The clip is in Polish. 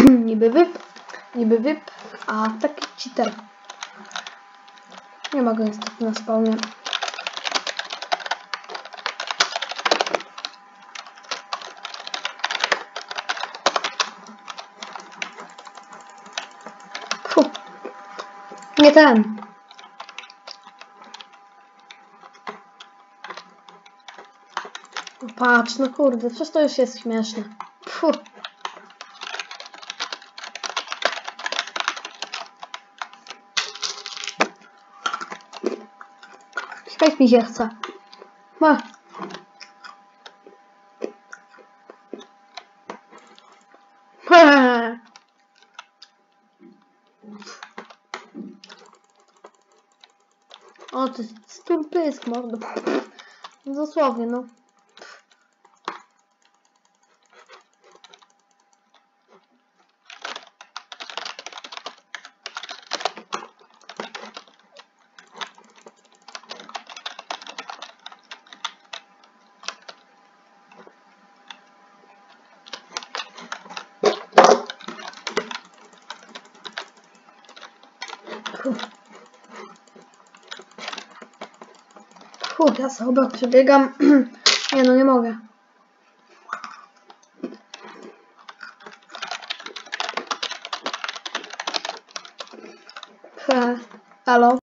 niby wyp, a taki cheater. Nie ma go niestety na spawnie. Nie ten. Patrz, no kurde, przecież to już jest śmieszne. Pfu. Śmiać mi się chce. Ma. O, to jest stulpysk, mordo. Dosłownie, no. Ja sobie przebiegam. Nie no, nie mogę. Halo?